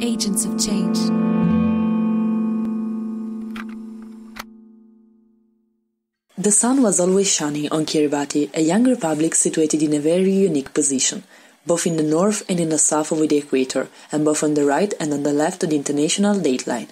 agents of change. The sun was always shining on Kiribati, a young republic situated in a very unique position, both in the north and in the south of the equator, and both on the right and on the left of the international dateline.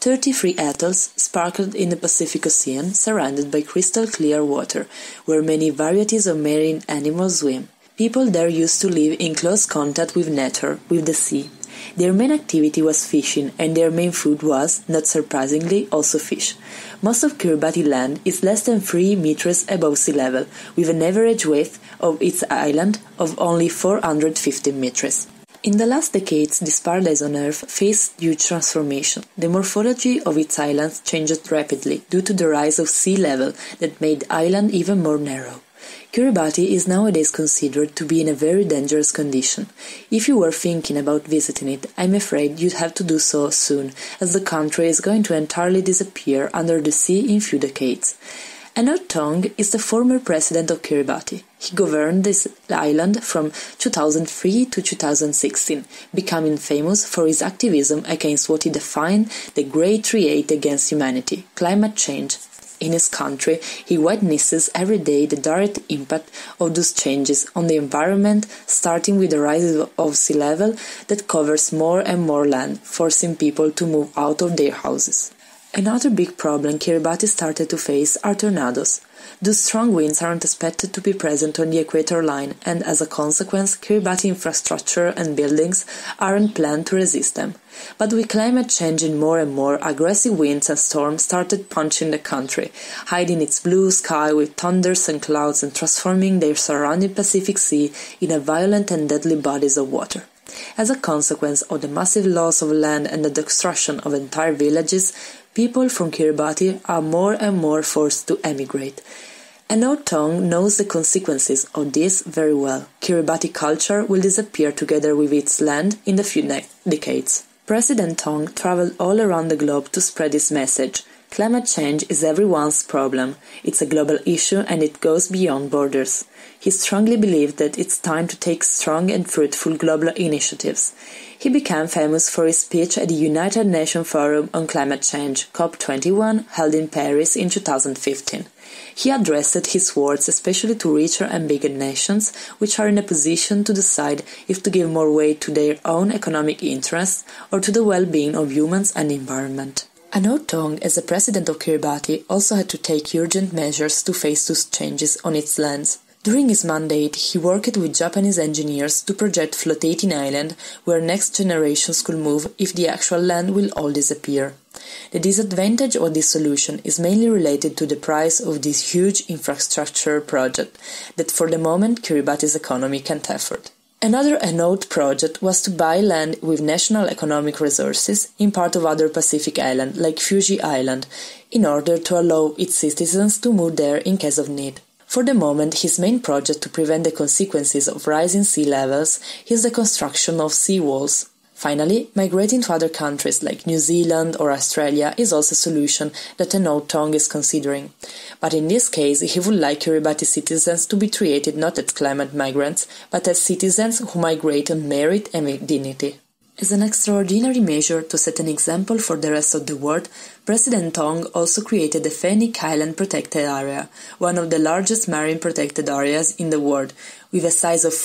33 atolls sparkled in the Pacific Ocean, surrounded by crystal-clear water, where many varieties of marine animals swim. People there used to live in close contact with nature, with the sea. Their main activity was fishing, and their main food was, not surprisingly, also fish. Most of Kiribati land is less than 3 meters above sea level, with an average width of its island of only 450 meters. In the last decades, this paradise on Earth faced huge transformation. The morphology of its islands changed rapidly due to the rise of sea level that made the island even more narrow. Kiribati is nowadays considered to be in a very dangerous condition. If you were thinking about visiting it, I'm afraid you'd have to do so soon, as the country is going to entirely disappear under the sea in few decades. Anote Tong is the former president of Kiribati. He governed this island from 2003 to 2016, becoming famous for his activism against what he defined the Great Threat against humanity, climate change. In his country, he witnesses every day the direct impact of those changes on the environment, starting with the rise of sea level that covers more and more land, forcing people to move out of their houses. Another big problem Kiribati started to face are tornadoes. Those strong winds aren't expected to be present on the equator line, and as a consequence, Kiribati infrastructure and buildings aren't planned to resist them. But with climate changing more and more, aggressive winds and storms started punching the country, hiding its blue sky with thunders and clouds and transforming their surrounding Pacific Sea in a violent and deadly bodies of water. As a consequence of the massive loss of land and the destruction of entire villages, people from Kiribati are more and more forced to emigrate. Anote Tong knows the consequences of this very well. Kiribati culture will disappear together with its land in the few decades. President Tong traveled all around the globe to spread his message. Climate change is everyone's problem. It's a global issue and it goes beyond borders. He strongly believed that it's time to take strong and fruitful global initiatives. He became famous for his speech at the United Nations Forum on Climate Change, COP21, held in Paris in 2015. He addressed his words especially to richer and bigger nations, which are in a position to decide if to give more weight to their own economic interests or to the well-being of humans and the environment. Anote Tong, as the president of Kiribati, also had to take urgent measures to face those changes on its lands. During his mandate, he worked with Japanese engineers to project floating island where next generations could move if the actual land will all disappear. The disadvantage of this solution is mainly related to the price of this huge infrastructure project that for the moment Kiribati's economy can't afford. Another Anote project was to buy land with national economic resources in part of other Pacific islands like Fuji Island in order to allow its citizens to move there in case of need. For the moment, his main project to prevent the consequences of rising sea levels is the construction of sea walls. Finally, migrating to other countries like New Zealand or Australia is also a solution that Anote Tong is considering. But in this case, he would like Kiribati citizens to be treated not as climate migrants, but as citizens who migrate on merit and with dignity. As an extraordinary measure to set an example for the rest of the world, President Tong also created the Phoenix Island Protected Area, one of the largest marine protected areas in the world, with a size of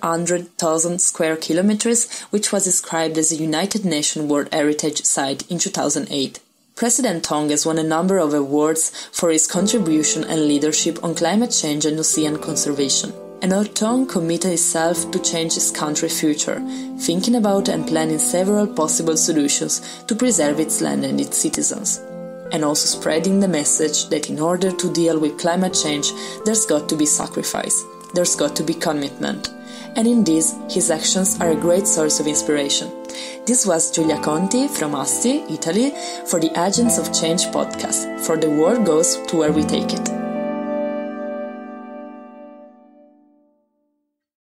400,000 square kilometers, which was described as a United Nations World Heritage Site in 2008. President Tong has won a number of awards for his contribution and leadership on climate change and ocean conservation. Anote Tong committed himself to change his country's future, thinking about and planning several possible solutions to preserve its land and its citizens, and also spreading the message that in order to deal with climate change, there's got to be sacrifice, there's got to be commitment. And in this, his actions are a great source of inspiration. This was Giulia Conti from Asti, Italy, for the Agents of Change podcast, for the world goes to where we take it.